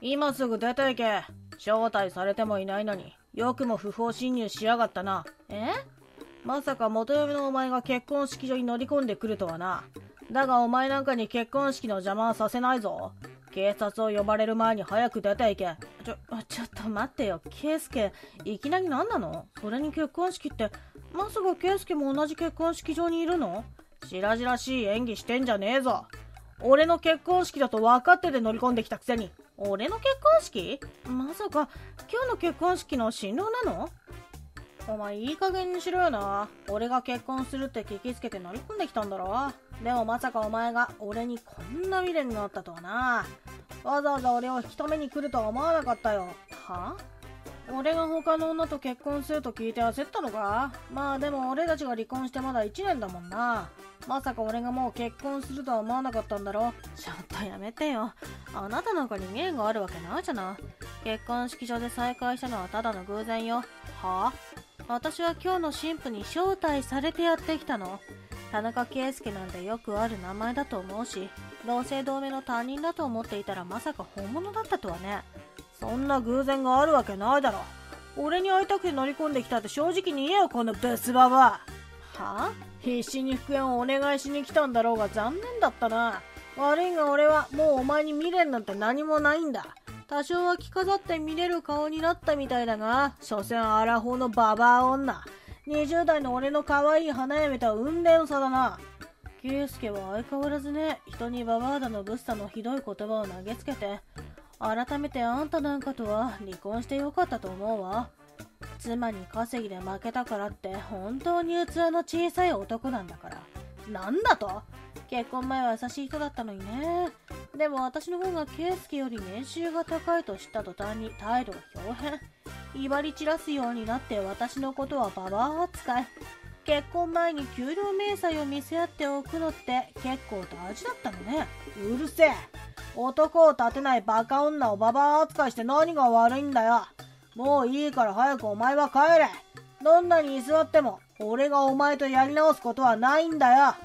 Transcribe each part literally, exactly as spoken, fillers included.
今すぐ出て行け。招待されてもいないのによくも不法侵入しやがったな。 え？ まさか元嫁のお前が結婚式場に乗り込んでくるとはな。だがお前なんかに結婚式の邪魔はさせないぞ。警察を呼ばれる前に早く出て行け。 ちょ、ちょっと待ってよ、ケイスケ。いきなり何なの？それに結婚式って、まさかケイスケも同じ結婚式場にいるの？ 白々しい演技してんじゃねえぞ。俺の結婚式だと分かってて乗り込んできたくせに。 俺の結婚式？まさか今日の結婚式の新郎なの？ お前いい加減にしろよな。俺が結婚するって聞きつけて乗り込んできたんだろ。でもまさかお前が俺にこんな未練があったとはな。わざわざ俺を引き止めに来るとは思わなかったよ。 は？ 俺が他の女と結婚すると聞いて焦ったのか？まあでも俺たちが離婚してまだいちねんだもんな。まさか俺がもう結婚するとは思わなかったんだろ。 ちょっとやめてよ。あなたなんかに未練があるわけないじゃない。結婚式場で再会したのはただの偶然よ。 は？ 私は今日の新婦に招待されてやってきたの。田中圭介なんてよくある名前だと思うし、同姓同名の他人だと思っていたらまさか本物だったとはね。 そんな偶然があるわけないだろ。俺に会いたくて乗り込んできたって正直に言えよ、このブスババア。 はあ？ 必死に復縁をお願いしに来たんだろうが残念だったな。悪いが俺はもうお前に未練なんて何もないんだ。多少は着飾って見れる顔になったみたいだが、所詮アラフォーのババア女。にじゅう代の俺の可愛い花嫁とは雲泥の差だな。 圭介は相変わらずね、人にババアだのブスだのひどい言葉を投げつけて、改めてあんたなんかとは離婚してよかったと思うわ。妻に稼ぎで負けたからって本当に器の小さい男なんだから。 なんだと？ 結婚前は優しい人だったのにね。でも私の方が圭介より年収が高いと知った途端に態度が表変。威張り散らすようになって私のことはババア扱い。結婚前に給料明細を見せ合っておくのって結構大事だったのね。 うるせえ。男を立てないバカ女をババア扱いして何が悪いんだよ。もういいから早くお前は帰れ。どんなに居座っても俺がお前とやり直すことはないんだよ。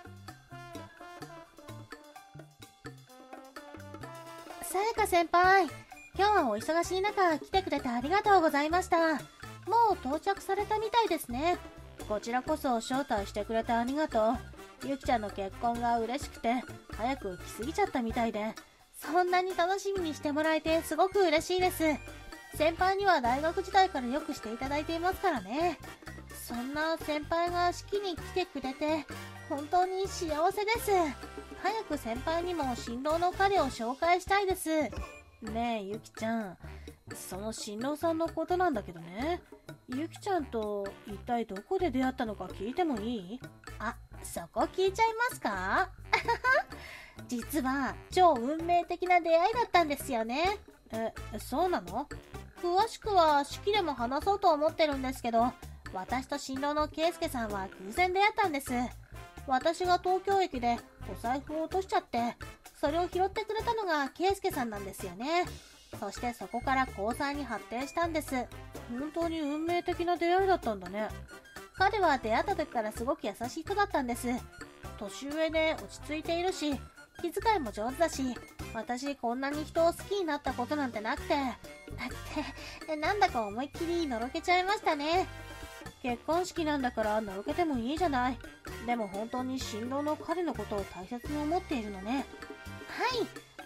さやか先輩、今日はお忙しい中来てくれてありがとうございました。もう到着されたみたいですね。こちらこそ招待してくれてありがとう。ゆきちゃんの結婚が嬉しくて早く来すぎちゃったみたいで、そんなに楽しみにしてもらえてすごく嬉しいです。先輩には大学時代からよくしていただいていますからね。そんな先輩が式に来てくれて本当に幸せです。早く先輩にも新郎の彼を紹介したいです。ねえゆきちゃん、その新郎さんのことなんだけどね、ゆきちゃんと一体どこで出会ったのか聞いてもいい？あ、そこ聞いちゃいますか？実は超運命的な出会いだったんですよね。 え、そうなの？ 詳しくは式でも話そうと思ってるんですけど、私と新郎の圭介さんは偶然出会ったんです。私が東京駅でお財布を落としちゃって、それを拾ってくれたのが圭介さんなんですよね。そしてそこから交際に発展したんです。 本当に運命的な出会いだったんだね。 彼は出会った時からすごく優しい人だったんです。年上で落ち着いているし、気遣いも上手だし、私こんなに人を好きになったことなんてなくて、だってなんだか思いっきりのろけちゃいましたね。 結婚式なんだからのろけてもいいじゃない。でも本当に新郎の彼のことを大切に思っているのね。 はい、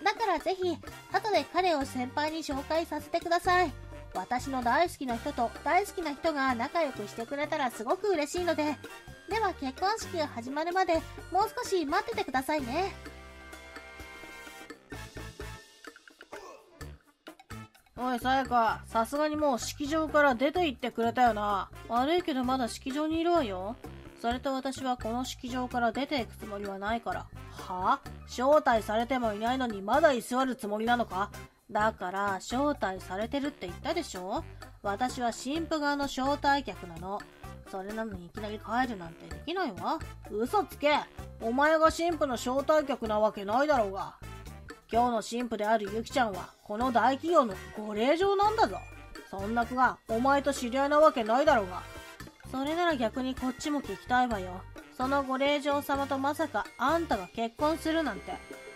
だからぜひ後で彼を先輩に紹介させてください。私の大好きな人と大好きな人が仲良くしてくれたらすごく嬉しいので。では結婚式が始まるまでもう少し待っててくださいね。 おいさやか、さすがにもう式場から出て行ってくれたよな。 悪いけどまだ式場にいるわよ。それと私はこの式場から出ていくつもりはないから。 はぁ？招待されてもいないのにまだ居座るつもりなのか？ だから招待されてるって言ったでしょ。私は新婦側の招待客なの。それなのにいきなり帰るなんてできないわ。 嘘つけ。お前が新婦の招待客なわけないだろうが。今日の新婦であるゆきちゃんはこの大企業のご令嬢なんだぞ。そんな子がお前と知り合いなわけないだろうが。 それなら逆にこっちも聞きたいわよ。そのご令嬢様とまさかあんたが結婚するなんて。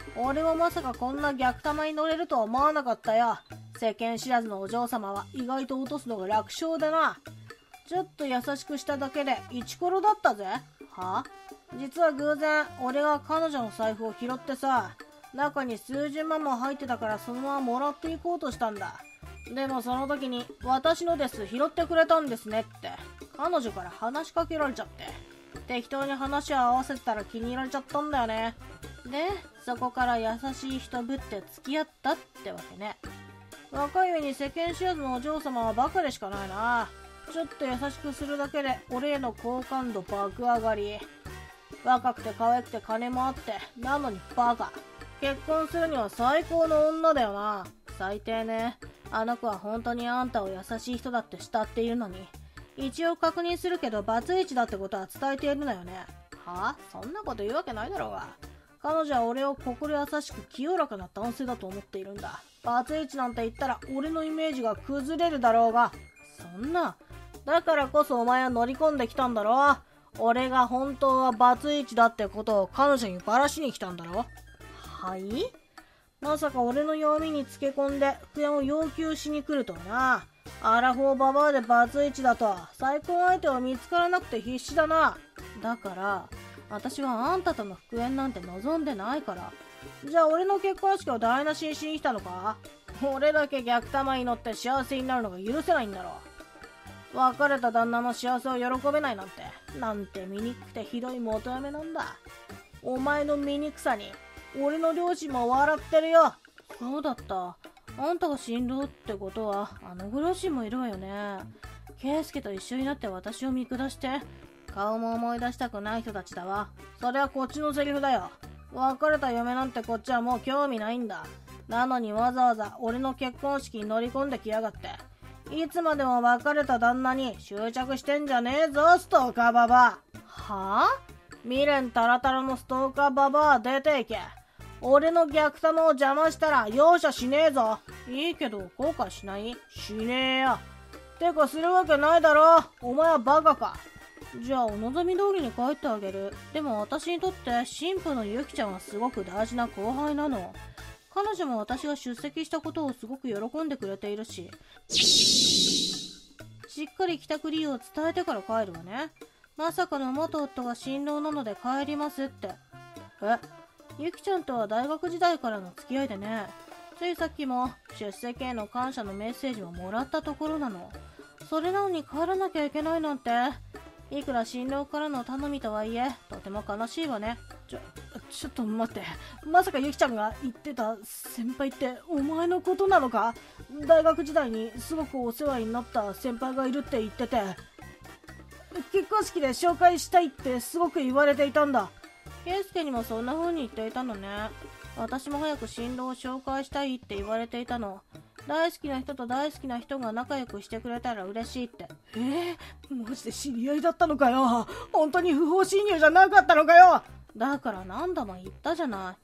俺もまさかこんな逆玉に乗れるとは思わなかったよ。世間知らずのお嬢様は意外と落とすのが楽勝でな。ちょっと優しくしただけでイチコロだったぜ。は？実は偶然俺が彼女の財布を拾ってさ、中に数十万も入ってたからそのままもらっていこうとしたんだ。でもその時に私のです拾ってくれたんですねって彼女から話しかけられちゃって、適当に話を合わせてたら気に入られちゃったんだよね。でそこから優しい人ぶって付き合ったってわけね。若い上に世間知らずのお嬢様はバカでしかないな。ちょっと優しくするだけで俺への好感度爆上がり。若くて可愛くて金もあってなのにバカ。結婚するには最高の女だよな。最低ね。あの子は本当にあんたを優しい人だって慕っているのに、一応確認するけどバツイチだってことは伝えているのよね。はあ？そんなこと言うわけないだろうが。彼女は俺を心優しく清らかな男性だと思っているんだ。バツイチなんて言ったら俺のイメージが崩れるだろうが。そんな。だからこそお前は乗り込んできたんだろ。俺が本当はバツイチだってことを彼女にバラしに来たんだろ。はい？まさか俺の弱みにつけ込んで復縁を要求しに来るとはな。アラフォーババアでバツイチだとは再婚相手は見つからなくて必死だな。だから私はあんたとの復縁なんて望んでないから。じゃあ俺の結婚式を台無しにしに来たのか？俺だけ逆玉に乗って幸せになるのが許せないんだろ。別れた旦那の幸せを喜べないなんて、なんて醜くてひどい求めなんだ。お前の醜さに俺の両親も笑ってるよ。そうだった。あんたが新郎ってことはあのご両親もいるわよね。圭介と一緒になって私を見下して顔も思い出したくない人たちだわ。それはこっちのセリフだよ。別れた嫁なんてこっちはもう興味ないんだ。なのにわざわざ俺の結婚式に乗り込んできやがって、いつまでも別れた旦那に執着してんじゃねえぞ、ストーカーババア。はぁ？未練タラタラのストーカーババア出ていけ。俺の逆玉を邪魔したら容赦しねえぞ。いいけど後悔しない？しねえよ。てかするわけないだろ。お前はバカか。じゃあお望み通りに帰ってあげる。でも私にとって新婦のゆきちゃんはすごく大事な後輩なの。彼女も私が出席したことをすごく喜んでくれているし、しっかり帰宅理由を伝えてから帰るわね。まさかの元夫が新郎なので帰りますって。え、ゆきちゃんとは大学時代からの付き合いでね。ついさっきも出席への感謝のメッセージももらったところなの。それなのに帰らなきゃいけないなんて、いくら新郎からの頼みとはいえとても悲しいわね。ちょ、ちょっと待って。まさかゆきちゃんが言ってた先輩ってお前のことなのか？大学時代にすごくお世話になった先輩がいるって言ってて、結婚式で紹介したいってすごく言われていたんだ。圭介にもそんな風に言っていたのね。私も早く新郎を紹介したいって言われていたの。大好きな人と大好きな人が仲良くしてくれたら嬉しいって。えー、マジで知り合いだったのかよ。本当に不法侵入じゃなかったのかよ。だから何度も言ったじゃない。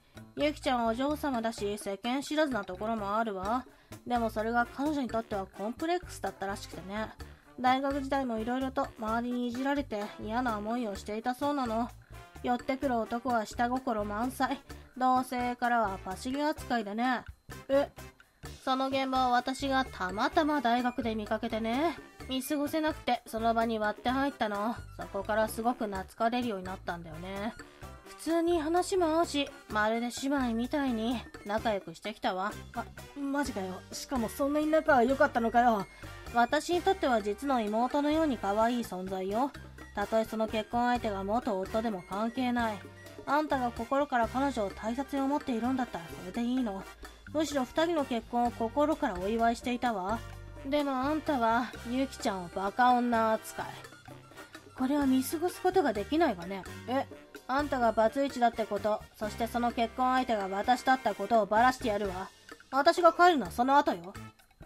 ゆきちゃんはお嬢様だし世間知らずなところもあるわ。でもそれが彼女にとってはコンプレックスだったらしくてね。大学時代もいろいろと周りにいじられて嫌な思いをしていたそうなの。寄ってくる男は下心満載。同性からはパシリ扱いでね。え、その現場を私がたまたま大学で見かけてね。見過ごせなくてその場に割って入ったの。そこからすごく懐かれるようになったんだよね。普通に話も合うし、まるで姉妹みたいに仲良くしてきたわ。あ、マジかよ。しかもそんなに仲は良かったのかよ。私にとっては実の妹のように可愛い存在よ。たとえその結婚相手が元夫でも関係ない。あんたが心から彼女を大切に思っているんだったらそれでいいの。むしろ二人の結婚を心からお祝いしていたわ。でもあんたはゆきちゃんをバカ女扱い。これは見過ごすことができないわね。え、あんたがバツイチだってこと、そしてその結婚相手が私だったことをバラしてやるわ。私が帰るのはその後よ。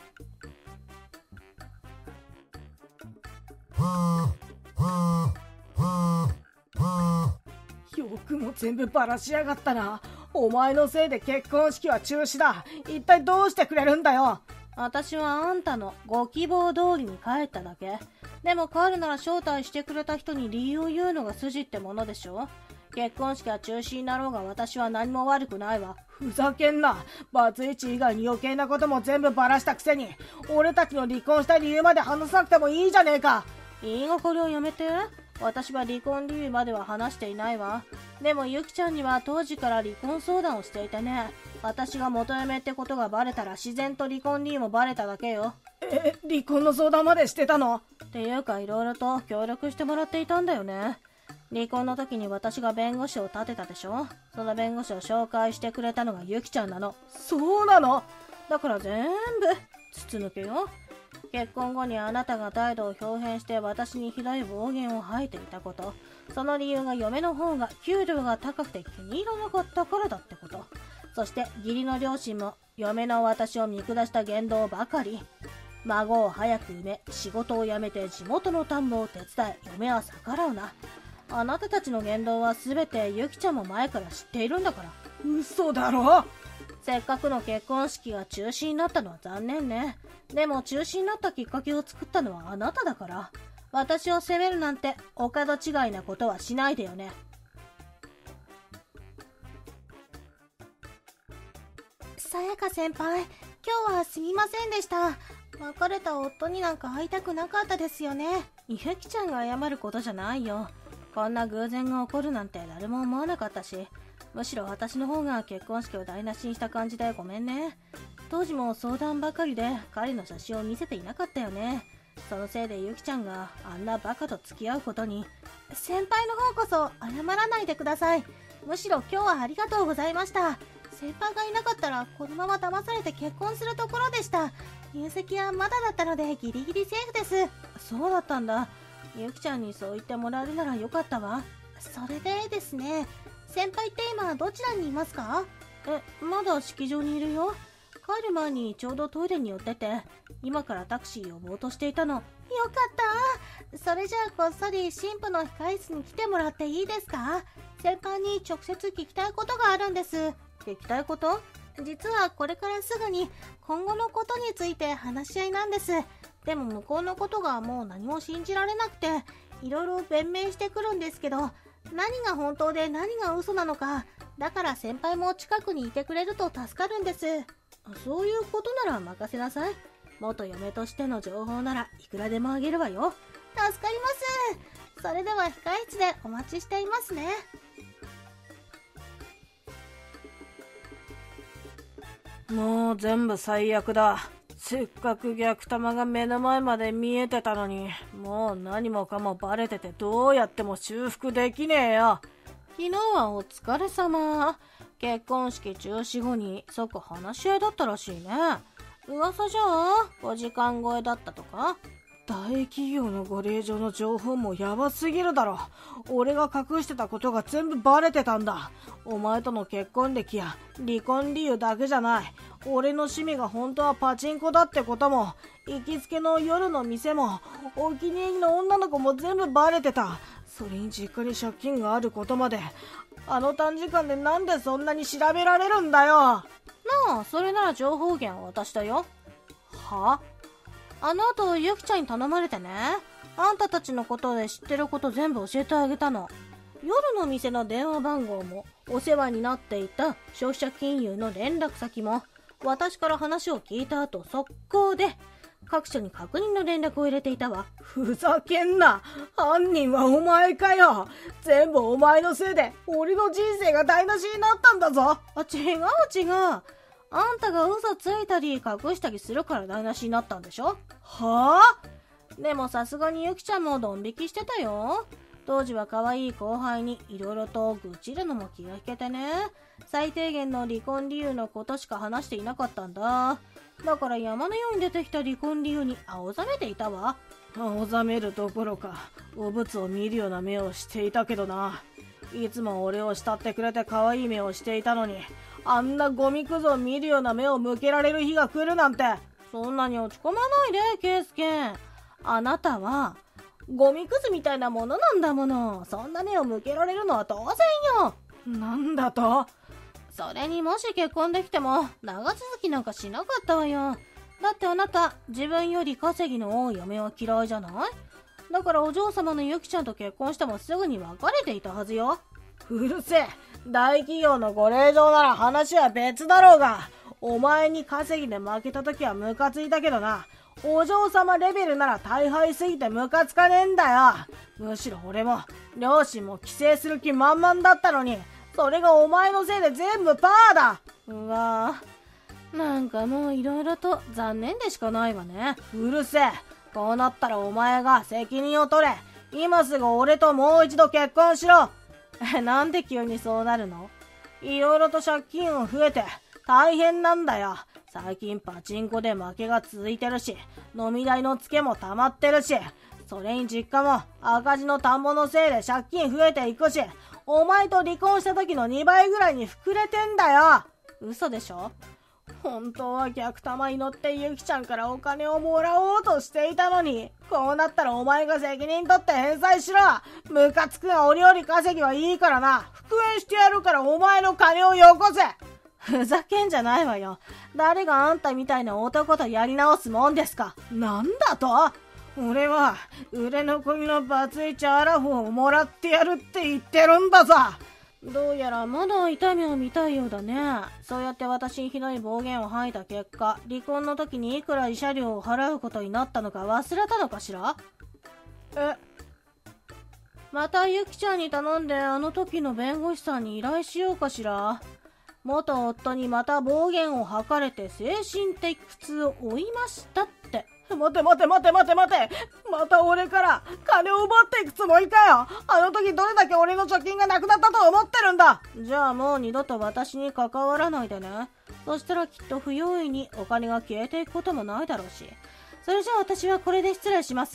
よくも全部バラしやがったな。お前のせいで結婚式は中止だ。一体どうしてくれるんだよ。私はあんたのご希望通りに帰っただけ。でも帰るなら招待してくれた人に理由を言うのが筋ってものでしょ。 結婚式は中止になろうが私は何も悪くないわ。ふざけんな。バツイチ以外に余計なことも全部バラしたくせに、俺たちの離婚した理由まで話さなくてもいいじゃねえか。言いがかりをやめて。私は離婚理由までは話していないわ。でもゆきちゃんには当時から離婚相談をしていてね。私が元嫁ってことがバレたら自然と離婚理由もバレただけよ。え、離婚の相談までしてたの？っていうかいろいろと協力してもらっていたんだよね。離婚の時に私が弁護士を立てたでしょ。その弁護士を紹介してくれたのがゆきちゃんなの。そうなの？だから全部筒抜けよ。結婚後にあなたが態度を表変して私にひどい暴言を吐いていたこと、その理由が嫁の方が給料が高くて気に入らなかったからだってこと、そして義理の両親も嫁の私を見下した言動ばかり。孫を早く産め、仕事を辞めて地元の田んぼを手伝え、嫁は逆らうな。あなたたちの言動は全てゆきちゃんも前から知っているんだから。嘘だろ。せっかくの結婚式が中止になったのは残念ね。でも中止になったきっかけを作ったのはあなただから。私を責めるなんてお門違いなことはしないでよね。 さやか先輩、今日はすみませんでした。別れた夫になんか会いたくなかったですよね。 ゆきちゃんが謝ることじゃないよ。こんな偶然が起こるなんて誰も思わなかったし、むしろ私の方が結婚式を台無しにした感じでごめんね。当時も相談ばかりで彼の写真を見せていなかったよね。そのせいでゆきちゃんがあんなバカと付き合うことに。 先輩の方こそ謝らないでください。むしろ今日はありがとうございました。先輩がいなかったらこのまま騙されて結婚するところでした。入籍はまだだったのでギリギリセーフです。 そうだったんだ。ゆきちゃんにそう言ってもらえるならよかったわ。 それでですね、先輩って今どちらにいますか？ え、まだ式場にいるよ。帰る前にちょうどトイレに寄ってて、今からタクシー呼ぼうとしていたの。よかった。それじゃあこっそり新婦の控室に来てもらっていいですか？先輩に直接聞きたいことがあるんです。 聞きたいこと？ 実はこれからすぐに今後のことについて話し合いなんです。でも向こうのことがもう何も信じられなくて、いろいろ弁明してくるんですけど、何が本当で何が嘘なのか、だから先輩も近くにいてくれると助かるんです。 そういうことなら任せなさい。元嫁としての情報ならいくらでもあげるわよ。 助かります。それでは控室でお待ちしていますね。 もう全部最悪だ。せっかく逆玉が目の前まで見えてたのに、もう何もかもバレててどうやっても修復できねえよ。昨日はお疲れ様。結婚式中止後に即話し合いだったらしいね。噂じゃあごじかん超えだったとか。大企業のご令嬢の情報もヤバすぎるだろ。俺が隠してたことが全部バレてたんだ。お前との結婚歴や離婚理由だけじゃない。俺の趣味が本当はパチンコだってことも、行きつけの夜の店も、お気に入りの女の子も全部バレてた。それに実家に借金があることまで。あの短時間でなんでそんなに調べられるんだよ。なあ、それなら情報源渡したよ。は？あの後ゆきちゃんに頼まれてね、あんたたちのことで知ってること全部教えてあげたの。夜の店の電話番号も、お世話になっていた消費者金融の連絡先も、私から話を聞いた後速攻で各所に確認の連絡を入れていたわ。ふざけんな。犯人はお前かよ。全部お前のせいで俺の人生が台無しになったんだぞ。あ、違う違う。あんたが嘘ついたり隠したりするから台無しになったんでしょ。はぁ？でもさすがにゆきちゃんもドン引きしてたよ。当時は可愛い後輩にいろいろと愚痴るのも気が引けてね。最低限の離婚理由のことしか話していなかったんだ。だから山のように出てきた離婚理由に青ざめていたわ。青ざめるどころか、お物を見るような目をしていたけどな。いつも俺を慕ってくれて可愛い目をしていたのに、あんなゴミくずを見るような目を向けられる日が来るなんて。そんなに落ち込まないで、ケイスケ。あなたはゴミくずみたいなものなんだもの。そんな目を向けられるのは当然よ。なんだと？それにもし結婚できても長続きなんかしなかったわよ。だってあなた自分より稼ぎの多い嫁は嫌いじゃない？だからお嬢様のゆきちゃんと結婚してもすぐに別れていたはずよ。 うるせえ。大企業のご令嬢なら話は別だろうが、お前に稼ぎで負けた時はムカついたけどな。お嬢様レベルなら大敗すぎてムカつかねえんだよ。むしろ俺も両親も帰省する気満々だったのに、それがお前のせいで全部パーだ。 うわぁ、なんかもういろいろと残念でしかないわね。 うるせえ。こうなったらお前が責任を取れ。今すぐ俺ともう一度結婚しろ。 なんで急にそうなるの？ いろいろと借金が増えて大変なんだよ。最近パチンコで負けが続いてるし、飲み代のツケも溜まってるし、それに実家も赤字の田んぼのせいで借金増えていくし、お前と離婚した時のにばいぐらいに膨れてんだよ。 嘘でしょ？ 本当は逆玉に乗ってゆきちゃんからお金をもらおうとしていたのに、こうなったらお前が責任取って返済しろ。ムカつくがお料理稼ぎはいいからな。復縁してやるからお前の金をよこせ。 ふざけんじゃないわよ。誰があんたみたいな男とやり直すもんですか。 なんだと？俺は売れ残りのバツイチアラフォーをもらってやるって言ってるんだぞ。 どうやらまだ痛みを見たいようだね。そうやって私にひどい暴言を吐いた結果、離婚の時にいくら慰謝料を払うことになったのか忘れたのかしら？ え？ またゆきちゃんに頼んであの時の弁護士さんに依頼しようかしら。元夫にまた暴言を吐かれて精神的苦痛を負いましたって。 待て待て待て待て待て。また俺から金を奪っていくつもりかよ。あの時どれだけ俺の貯金がなくなったと思ってるんだ。 じゃあもう二度と私に関わらないでね。そしたらきっと不用意にお金が消えていくこともないだろうし。それじゃあ私はこれで失礼します。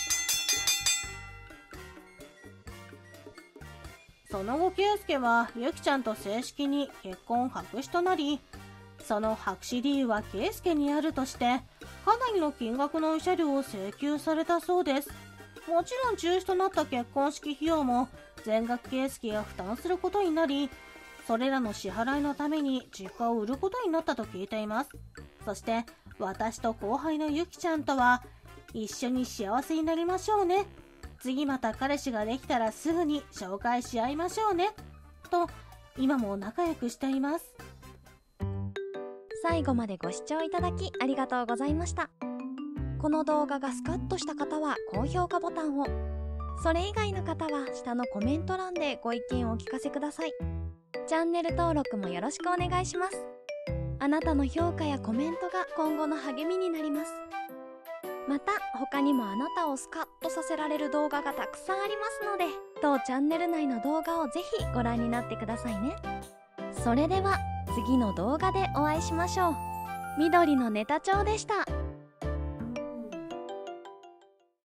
その後、圭介はゆきちゃんと正式に結婚白紙となり、その白紙理由は圭介にあるとして、かなりの金額の慰謝料を請求されたそうです。もちろん中止となった結婚式費用も全額圭介が負担することになり、それらの支払いのために実家を売ることになったと聞いています。そして私と後輩のゆきちゃんとは一緒に幸せになりましょうね。次また彼氏ができたらすぐに紹介し合いましょうね。と、今も仲良くしています。 最後までご視聴いただきありがとうございました。この動画がスカッとした方は高評価ボタンを、それ以外の方は下のコメント欄でご意見をお聞かせください。チャンネル登録もよろしくお願いします。あなたの評価やコメントが今後の励みになります。また他にもあなたをスカッとさせられる動画がたくさんありますので、当チャンネル内の動画をぜひご覧になってくださいね。それでは次の動画でお会いしましょう。緑のネタ帳でした。